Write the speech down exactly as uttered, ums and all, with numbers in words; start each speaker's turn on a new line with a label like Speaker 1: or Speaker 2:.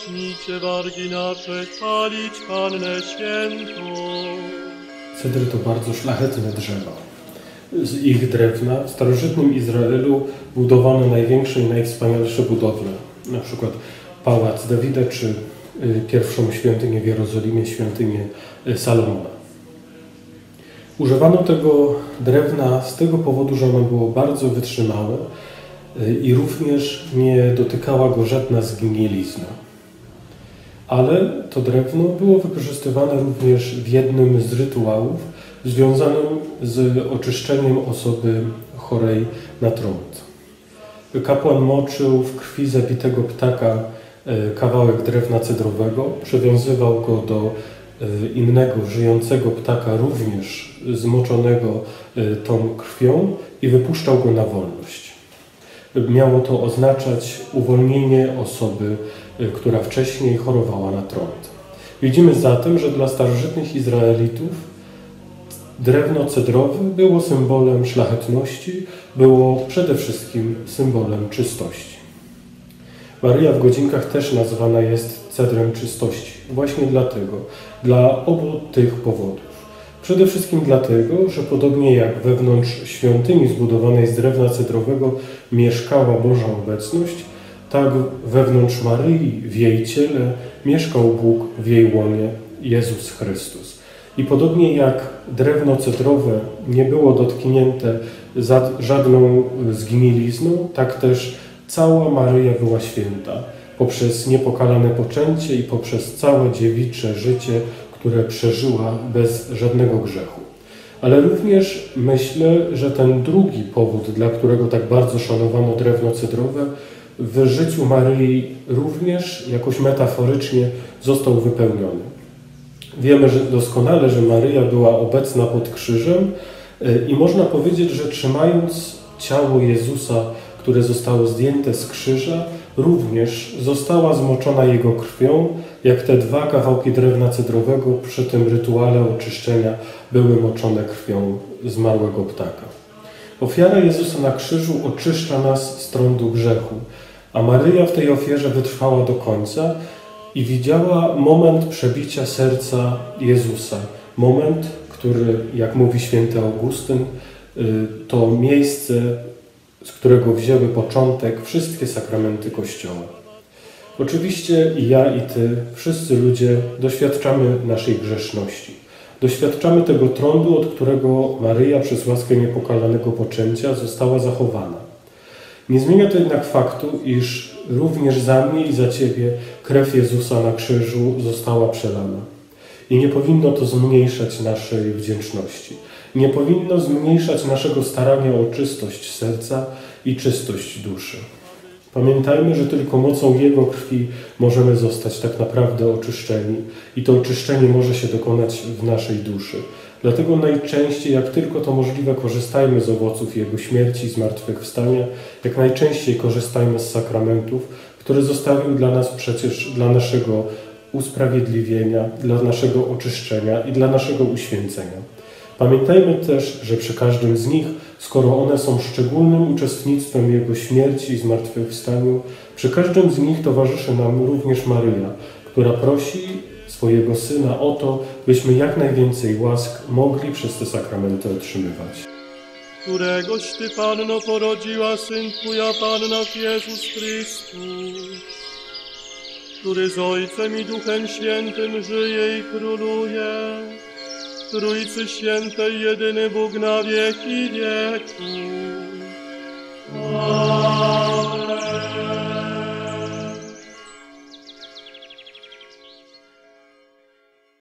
Speaker 1: zacznicie wargi nasze chwalić Pannę Świętą.
Speaker 2: Cedry to bardzo szlachetne drzewa. Z ich drewna w starożytnym Izraelu budowano największe i najwspanialsze budowle, na przykład Pałac Dawida czy pierwszą świątynię w Jerozolimie, świątynię Salomona. Używano tego drewna z tego powodu, że ono było bardzo wytrzymałe i również nie dotykała go żadna zgnilizna. Ale to drewno było wykorzystywane również w jednym z rytuałów związanym z oczyszczeniem osoby chorej na trąd. Kapłan moczył w krwi zabitego ptaka kawałek drewna cedrowego, przywiązywał go do innego żyjącego ptaka, również zmoczonego tą krwią, i wypuszczał go na wolność. Miało to oznaczać uwolnienie osoby, która wcześniej chorowała na trąd. Widzimy zatem, że dla starożytnych Izraelitów drewno cedrowe było symbolem szlachetności, było przede wszystkim symbolem czystości. Maryja w godzinkach też nazywana jest cedrem czystości. Właśnie dlatego, dla obu tych powodów. Przede wszystkim dlatego, że podobnie jak wewnątrz świątyni zbudowanej z drewna cedrowego mieszkała Boża obecność, tak wewnątrz Maryi, w jej ciele, mieszkał Bóg w jej łonie, Jezus Chrystus. I podobnie jak drewno cedrowe nie było dotknięte żadną zgnilizną, tak też cała Maryja była święta poprzez niepokalane poczęcie i poprzez całe dziewicze życie, które przeżyła bez żadnego grzechu. Ale również myślę, że ten drugi powód, dla którego tak bardzo szanowano drewno cedrowe, w życiu Maryi również jakoś metaforycznie został wypełniony. Wiemy że doskonale, że Maryja była obecna pod krzyżem i można powiedzieć, że trzymając ciało Jezusa, które zostało zdjęte z krzyża, również została zmoczona Jego krwią, jak te dwa kawałki drewna cedrowego przy tym rytuale oczyszczenia były moczone krwią zmarłego ptaka. Ofiara Jezusa na krzyżu oczyszcza nas z trądu grzechu, a Maryja w tej ofierze wytrwała do końca i widziała moment przebicia serca Jezusa. Moment, który, jak mówi święty Augustyn, to miejsce, z którego wzięły początek wszystkie sakramenty Kościoła. Oczywiście i ja, i Ty, wszyscy ludzie doświadczamy naszej grzeszności. Doświadczamy tego trądu, od którego Maryja przez łaskę niepokalanego poczęcia została zachowana. Nie zmienia to jednak faktu, iż również za mnie i za Ciebie krew Jezusa na krzyżu została przelana. I nie powinno to zmniejszać naszej wdzięczności. Nie powinno zmniejszać naszego starania o czystość serca i czystość duszy. Pamiętajmy, że tylko mocą Jego krwi możemy zostać tak naprawdę oczyszczeni i to oczyszczenie może się dokonać w naszej duszy. Dlatego najczęściej, jak tylko to możliwe, korzystajmy z owoców Jego śmierci i zmartwychwstania, jak najczęściej korzystajmy z sakramentów, które zostawił dla nas przecież, dla naszego usprawiedliwienia, dla naszego oczyszczenia i dla naszego uświęcenia. Pamiętajmy też, że przy każdym z nich, skoro one są szczególnym uczestnictwem Jego śmierci i zmartwychwstaniu, przy każdym z nich towarzyszy nam również Maryja, która prosi swojego Syna o to, byśmy jak najwięcej łask mogli przez te sakramenty otrzymywać.
Speaker 1: Któregoś Ty, Panno, porodziła Syn Twój, Pan nasz Jezus Chrystus, który z Ojcem i Duchem Świętym żyje i króluje, Trójcy Świętej, jedyny Bóg na wieki wieków. Amen.